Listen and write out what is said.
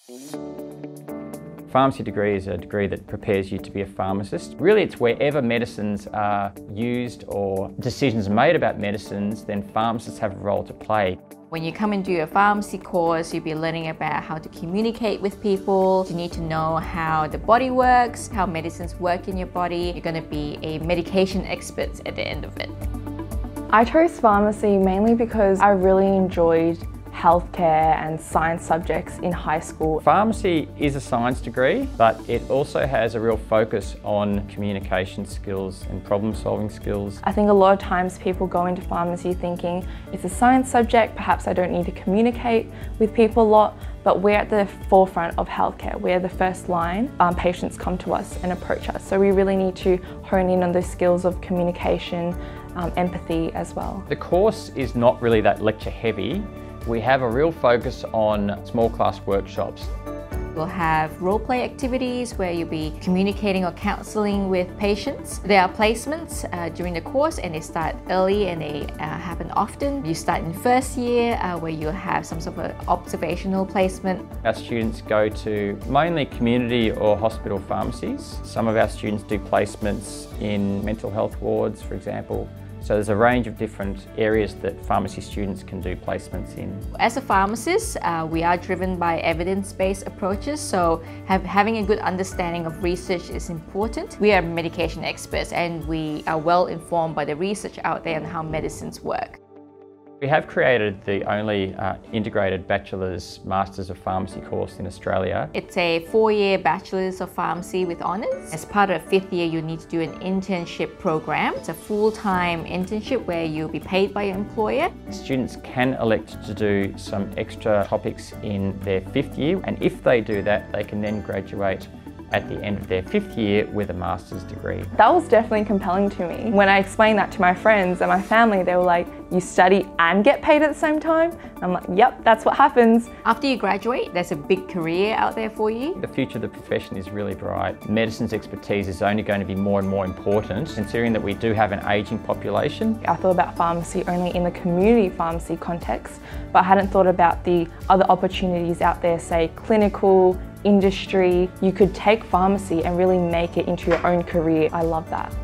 Pharmacy degree is a degree that prepares you to be a pharmacist. Really, it's wherever medicines are used or decisions made about medicines, then pharmacists have a role to play. When you come and do a pharmacy course, you'll be learning about how to communicate with people. You need to know how the body works, how medicines work in your body. You're going to be a medication expert at the end of it. I chose pharmacy mainly because I really enjoyed healthcare and science subjects in high school. Pharmacy is a science degree, but it also has a real focus on communication skills and problem-solving skills. I think a lot of times people go into pharmacy thinking it's a science subject, perhaps I don't need to communicate with people a lot, but we're at the forefront of healthcare. We're the first line. Patients come to us and approach us, so we really need to hone in on those skills of communication, empathy as well. The course is not really that lecture heavy. We have a real focus on small class workshops. We'll have role play activities where you'll be communicating or counselling with patients. There are placements during the course, and they start early and they happen often. You start in first year where you'll have some sort of observational placement. Our students go to mainly community or hospital pharmacies. Some of our students do placements in mental health wards, for example. So there's a range of different areas that pharmacy students can do placements in. As a pharmacist, we are driven by evidence-based approaches, so having a good understanding of research is important. We are medication experts and we are well informed by the research out there on how medicines work. We have created the only integrated Bachelor's Masters of Pharmacy course in Australia. It's a 4-year Bachelor's of Pharmacy with honours. As part of 5th year, you need to do an internship program. It's a full-time internship where you'll be paid by your employer. Students can elect to do some extra topics in their 5th year, and if they do that, they can then graduate at the end of their 5th year with a master's degree. That was definitely compelling to me. When I explained that to my friends and my family, they were like, you study and get paid at the same time? I'm like, yep, that's what happens. After you graduate, there's a big career out there for you. The future of the profession is really bright. Medicine's expertise is only going to be more and more important, considering that we do have an ageing population. I thought about pharmacy only in the community pharmacy context, but I hadn't thought about the other opportunities out there, say clinical, industry. You could take pharmacy and really make it into your own career. I love that.